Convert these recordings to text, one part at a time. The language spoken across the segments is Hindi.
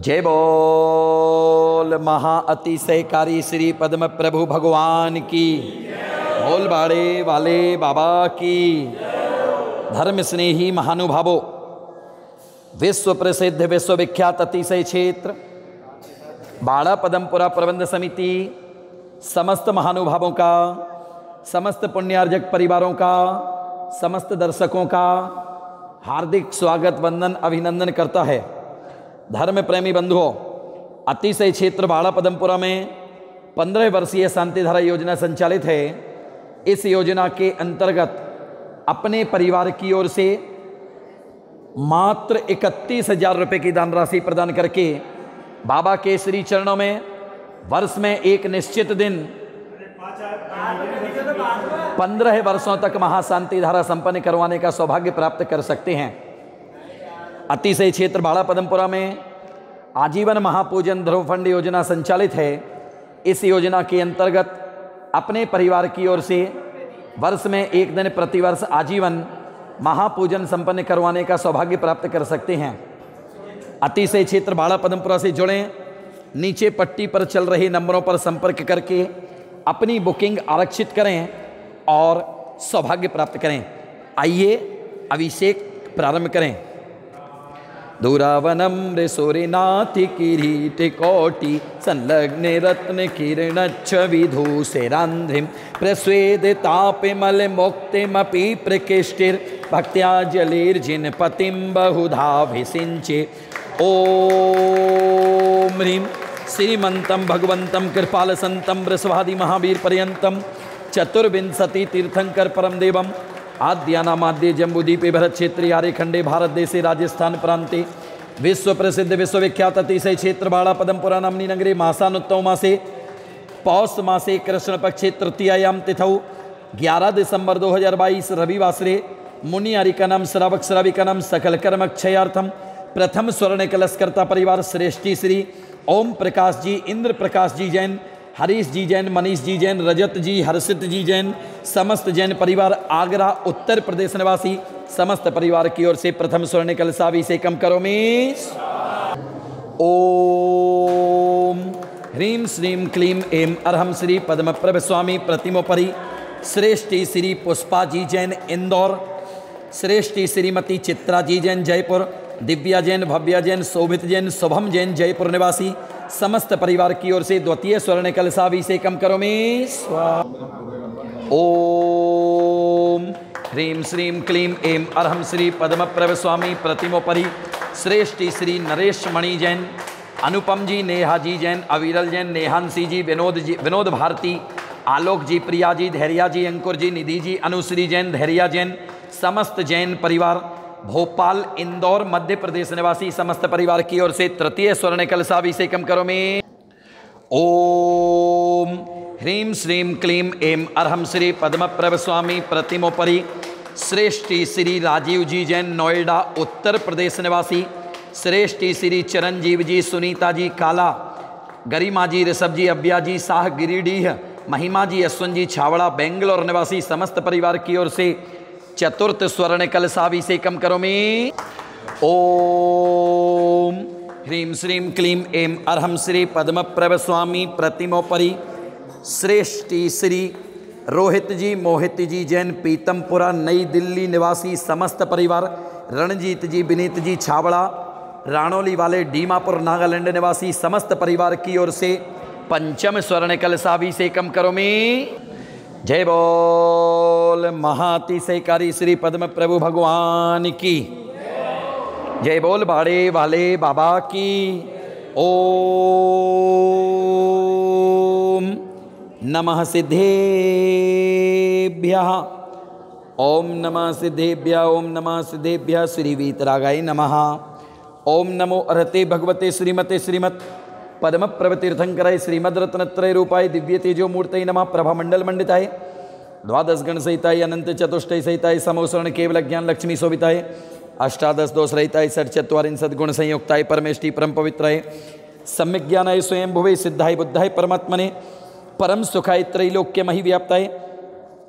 जय बोल महाअतिशयकारी श्री पद्म प्रभु भगवान की, बोल बाड़े वाले बाबा की। धर्म स्नेही महानुभावों, विश्व प्रसिद्ध विश्वविख्यात अतिशय क्षेत्र बाड़ा पदमपुरा प्रबंध समिति समस्त महानुभावों का, समस्त पुण्यार्जक परिवारों का, समस्त दर्शकों का हार्दिक स्वागत वंदन अभिनंदन करता है। धर्म प्रेमी बंधुओं, अतिशय क्षेत्र बाड़ा पदमपुरा में 15 वर्षीय शांतिधारा योजना संचालित है। इस योजना के अंतर्गत अपने परिवार की ओर से मात्र 31,000 रुपये की दान राशि प्रदान करके बाबा के श्री चरणों में वर्ष में एक निश्चित दिन 15 वर्षों तक महाशांति धारा संपन्न करवाने का सौभाग्य प्राप्त कर सकते हैं। अतिशय क्षेत्र बाड़ा पदमपुरा में आजीवन महापूजन ध्रुव फंड योजना संचालित है। इस योजना के अंतर्गत अपने परिवार की ओर से वर्ष में एक दिन प्रतिवर्ष आजीवन महापूजन संपन्न करवाने का सौभाग्य प्राप्त कर सकते हैं। अतिशय क्षेत्र बाड़ा पदमपुरा से जुड़ें, नीचे पट्टी पर चल रहे नंबरों पर संपर्क करके अपनी बुकिंग आरक्षित करें और सौभाग्य प्राप्त करें। आइए अभिषेक प्रारंभ करें। दूरावनम ऋषोरिनाथ किरीट कोटि संलग्न रत्न किरणच्छ विधूषिरान्ध्रिं प्रस्वेदितापिमल मुक्तिमपि प्रकृष्टिर भक्त्या जलेर्जिन पतिं बहुधाभिषिञ्चे। ओम ह्रीं श्रीमन्तं भगवन्तं कृपालसन्तं वृषभादि महावीर पर्यन्तं चतुर्विंशति तीर्थंकर परम देवम आद्यानामाद्य जम्बूदीपे भरत क्षेत्रीय आर्यखंडे भारत देशे राजस्थान प्रांते विश्व प्रसिद्ध विश्वविख्यात अतिशय क्षेत्र बाड़ा पदमपुरा नाम्नी नगरे मासानुत्तम मासे पौष मासे कृष्ण पक्षे तृतीयायाम तिथौ 11 दिसंबर 2022 रविवासरे मुनि आरिकानाम श्रावक श्राविकानाम सकल कर्म क्षयार्थम प्रथम स्वर्ण कलशकर्ता परिवार श्रेष्ठी श्री ओम प्रकाश जी, इंद्र प्रकाश जी जैन, हरीश जी जैन, मनीष जी जैन, रजत जी, हर्षित जी जैन, समस्त जैन परिवार आगरा उत्तर प्रदेश निवासी समस्त परिवार की ओर से प्रथम स्वर्ण कलशाभिषेकम करोमि। ओम ह्रीं श्रीं क्लीं ऐं अर्हं श्री पद्मप्रभ स्वामी प्रतिमोपरि श्रेष्ठी श्री पुष्पा जी जैन इंदौर, श्रेष्ठी श्रीमती चित्रा जी जैन जयपुर, दिव्या जैन, भव्या जैन, शोभित जैन, शुभम जैन जयपुर निवासी समस्त परिवार की ओर से द्वितीय स्वर्ण कलशाभिषेकम करोमि। ओम ह्रीं श्रीं क्लीं ऐं अर्हं श्री पद्मप्रभ स्वामी प्रतिमोपरि श्रेष्ठी श्री नरेश मणि जैन, अनुपम जी, नेहा जी जैन, अविरल जैन, नेहांशी जी, विनोद भारती, आलोक जी, प्रिया जी, धैर्या जी, अंकुर जी, निधि जी, अनुश्री जैन, धैर्या जैन, समस्त जैन परिवार भोपाल इंदौर मध्य प्रदेश निवासी समस्त परिवार की ओर से तृतीय स्वर्ण कलशाभिषेकम करोमि। ओम ह्रीं श्रीं क्लीं ऐं अर्हं श्री पद्मप्रभ स्वामी प्रतिमोपरि श्रेष्ठी श्री राजीव जी जैन नोएडा उत्तर प्रदेश निवासी, श्रेष्ठी श्री चिरंजीव जी, सुनीता जी काला, गरिमा जी, ऋषभ जी, अव्या जी शाह गिरिडीह, महिमा जी, अश्विन जी छावड़ा बेंगलोर निवासी समस्त परिवार की ओर से चतुर्थ स्वर्ण कलशाभिषेकम करोमि। ओम ह्रीं श्रीं क्लीं ऐं अर्हं श्री पद्मप्रभ स्वामी प्रतिमोपरि श्रेष्ठी श्री रोहित जी, मोहित जी जैन पीतमपुरा नई दिल्ली निवासी समस्त परिवार, रणजीत जी, विनीत जी छावड़ा राणोली वाले डीमापुर नागालैंड निवासी समस्त परिवार की ओर से पंचम स्वर्ण कलशाभिषेकम करोमि। जय बोल महातिशयकारी श्री पद्म प्रभु भगवान की, जय बोल बाड़े वाले बाबा की। ओम नमः सिद्धेभ्यः, ओम नमः सिद्धेभ्यः, ओम नमः सिद्धेभ्यः श्री वीतरागाय नमः। ओम नमो अर्हते भगवते श्रीमते श्रीमत् पद्म प्रभ तीर्थंकराय श्रीमद रत्नत्रय रूपाय दिव्य तेजो मूर्तये नमः। प्रभामंडल मंडिताय द्वादश गण सहिताय अनंत चतुष्टय सहिताय समोसरण केवल ज्ञान लक्ष्मी शोभिताय अष्टादश दोष रहिताय षट चत्वारिंशत् गुण संयुक्ताय परमेष्टि परम पवित्राय सम्यक ज्ञानाय स्वयं भुवे सिद्धाय बुद्धाय परमात्मने परम सुखाय त्रैलोक्य महि व्याप्ताय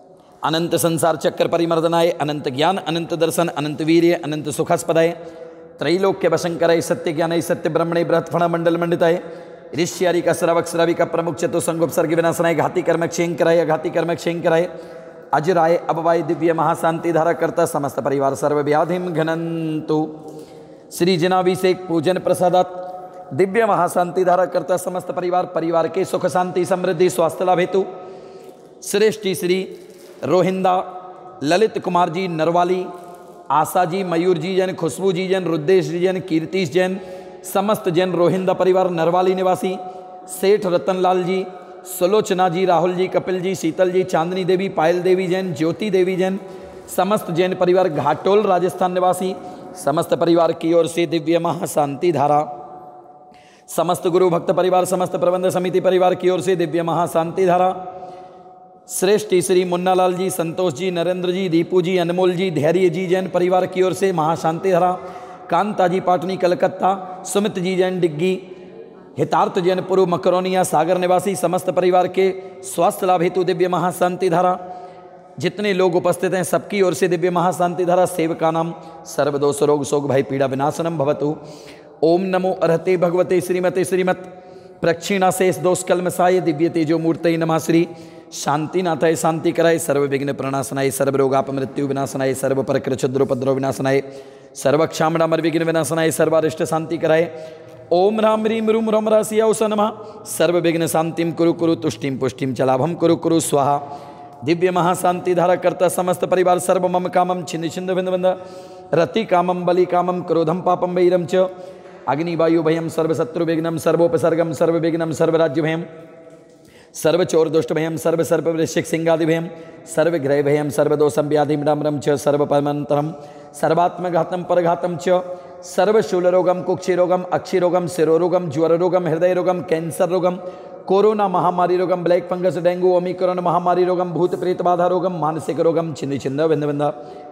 अनंत संसार चक्र परिमर्दनाय अनंत ज्ञान अनंत दर्शन अनंत वीर्य अनंत सुखास्पदाय त्रैलोक्य वशंकराय सत्य ज्ञानाय सत्य ब्रह्मणे बृहत् फण मंडल मंडिताय ऋष्यारिका श्रावक श्राविका प्रमुख चतुसंगोपसर्ग विनाशनाय घाती कर्म क्षयंकराय घाती कर्म क्षयंकराय अजराय अभवाय दिव्य महाशांति धारा करता समस्त परिवार सर्व व्याधिम घनंतु। श्री जनाभिषेक पूजन प्रसादात दिव्य महाशांति धारा करता समस्त परिवार के सुख शांति समृद्धि स्वास्थ्य लाभ हेतु श्रेष्ठी श्री रोहिंदा ललित कुमार जी नरवाली, आशा जी, मयूर जी जैन, खुशबू जी जैन, रुद्रेश जी जैन, कीर्तिश जैन, समस्त जैन रोहिंदा परिवार नरवाली निवासी, सेठ रतनलाल जी, सुलोचना जी, राहुल जी, कपिल जी, शीतल जी, चांदनी देवी, पायल देवी जैन, ज्योति देवी जैन, समस्त जैन परिवार घाटोल राजस्थान निवासी, समस्त परिवार की ओर से दिव्य महाशांति धारा। समस्त गुरु भक्त परिवार, समस्त प्रबंध समिति परिवार की ओर से दिव्य महाशांति धारा। श्रेष्ठी श्री मुन्नालाल जी, संतोष जी, नरेंद्र जी, दीपू जी, अनमोल जी, धैर्य जी जैन परिवार की ओर से महाशांति धारा। कांता जी पाटनी कलकत्ता, सुमित जी जैन डिग्गी, हितार्थ जैन पूर्व मकरोनिया सागर निवासी, समस्त परिवार के स्वास्थ्य लाभ हेतु दिव्य महाशांति धारा। जितने लोग उपस्थित हैं सबकी ओर से दिव्य महाशांति धारा। सेवका नाम सर्वदोष रोग शोक भय पीड़ा विनाशनम भवतु। ओम नमो अर्हते भगवते श्रीमते श्रीमत प्रक्षिणाशेष दोष कलमसाय दिव्य तेजो मूर्तये नमः। श्री शांतिनाथाय शांति कराय सर्व विघ्न प्रणाशनाय सर्व रोगाप मृत्यु विनाशनाय सर्व परकृ क्षुद्रोपद्रव विनाशनाय सर्व क्षामणामर विघ्न विनाशनाय सर्वारिष्ट शांति कराय। ओम राम ह्रीम रूम रम रासिया उस नमः। सर्व विघ्न शांतिम कुरु कुरु तुष्टिम पुष्टिम च लाभम कुरु कुरु स्वाहा। दिव्य महाशांति धारा करता समस्त परिवार सर्व मम कामम छिन्न छिन्न भिन्न भिन्न रति कामम बलि कामम क्रोधम पापम वैरम च अग्निवायु भयम सर्वशत्रु विघ्नम सर्वोपसर्गम सर्व विघ्नम सर्वराज्य भयम सर्वचोर दुष्ट भयम सर्व सर्प वृश्चिक सिंगादि भयम सर्वग्रह भयम सर्वदोषम व्याधि डाम्रम च सर्वपरमंतरम सर्वात्मघातम परघातम च सर्वशूल रोगम कुक्षि रोगम अक्षि रोगम शिरोरोगम ज्वर रोगम हृदय रोगम कैंसर रोगम कोरोना महामारी रोगम ब्लैक फंगस डेंगू ओमिक्रॉन महामारी रोगम भूत प्रेत बाधा रोगम मानसिक रोगम छिन्न छिन्न भिन्न भिन्न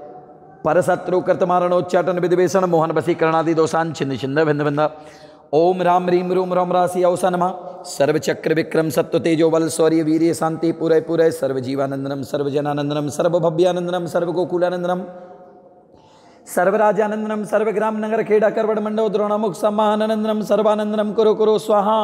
परशत्रु कृतमारणोच्चाटन विधिवेशन मोहन वशीकरणादि दोषान छिन्न छिन्न भिन्न भिन्न। ओम राम ह्रीम रूम रम राशि औसा नमः। सर्वचक्र विक्रम सत्व तेजो बल शौर्य वीर्य शांति पूरे पूरे सर्वजीवानंदनम सर्वजनानंदनम सर्वभव्यानंदनम सर्वगोकुलानंदनम सर्वराजानंदनम सर्वग्राम नगर खेड़ा करवड़ मंडो द्रोणामुख सम्मानंदनम सर्वानंदनम कुरु कुरु स्वाहा।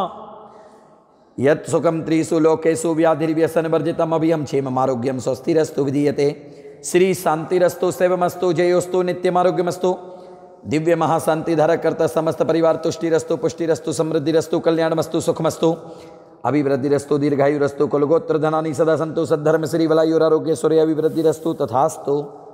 यत् सुखम त्रिषु लोकेषु व्याधिर्व्यसन वर्जितम अभियम क्षेम आरोग्यम स्वस्तिरस्तु विधीयते। श्री शांतिरस्तु सेवमस्तु जयोस्तु नित्यमारोग्यमस्तु। दिव्य महाशांति धारा करता समस्त परिवार तुष्टिरस्तु पुष्टिरस्तु समृद्धिरस्तु कल्याणमस्तु सुखमस्तु अभिवृद्धिरस्तु दीर्घायुरस्तु कुलगोत्र धनानि सदा सन्तु सद्धर्म श्री वलायुरारोग्य सूर्य अभिवृद्धिरस्तु तथास्तु।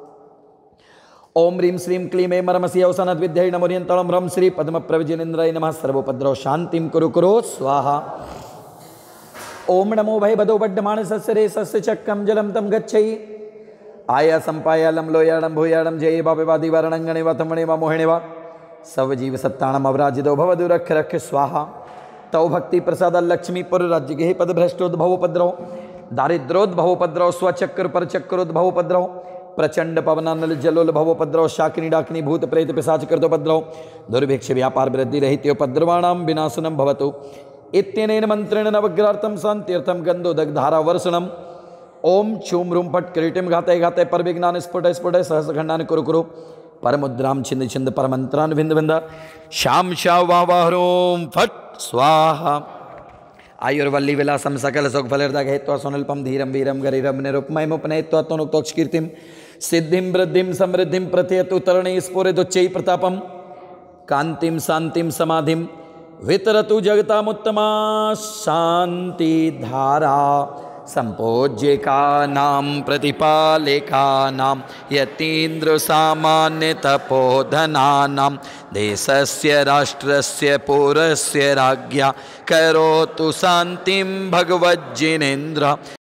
ओम ह्रीं श्रीं क्लीं ऐं मरमसि अवसानद् विद्यै नमोरियन्तलं रं श्री पद्म प्रविजनेन्द्राय नमः। सर्वोपद्रव शांतिं कुरु कुरु स्वाहा। ओम नमो भय बदो बड्डमाण सस्यरे सस्य चक्रम जलम तम गच्छै आया संपायालम लोयाड़म भूयाड़म जय बाबेवादी वरणंगणे व तमणे व मोहिणे व सव जीव सत्ताणम अवराजितो भवदु रख रख स्वाहा। तौ भक्ति प्रसाद लक्ष्मीपुर राज्य के पदभ्रष्टोद्भवोपद्रव दारिद्रोद्भवोपद्रव स्वचक्र पर चक्रोद्भवोपद्रव प्रचंड पवनानल जलोद्भवोपद्रव शाकिनी डाकिनी भूत प्रेत पिशाच कृतोपद्रव दुर्भिक्ष व्यापार वृद्धि रहित्योपद्रवाणां विनाशनं भवतु इत्यनेन मंत्रेण नवग्रार्थम शांत्यर्थम गंधोदग्धारा वर्षणम। ओम छूम रूम फट किरीटिम घाते घाते पर विज्ञान स्फुट स्फुट सहस्रखंडान कुरु कुरु परमुद्राम छिंद छिंद परमंत्रान भिंद भिंद श्याम शा वाहरोम फट स्वाहा। आयुर्वल्ली विलासम सकल सुख फलर्दग हेत्वा सुनल्पम धीरम वीरम गरीरम निरुपमय मुपनयत्वा तनुक्तोक्ष कीर्तिम सिद्धिम वृद्धिम समृद्धिम प्रत्ययतु तरणे स्फुरिदुच्चै प्रतापम कांतिम शांतिम समाधिम वितरतु जगतामुत्तमा शांति धारा। संपोज्य का नाम प्रतिपाले का नाम यतीन्द्र सामान्य तपोधना नाम देशस्य राष्ट्रस्य पुरस्य राज्ञा करोतु शांतिं भगवज्जिनेन्द्र।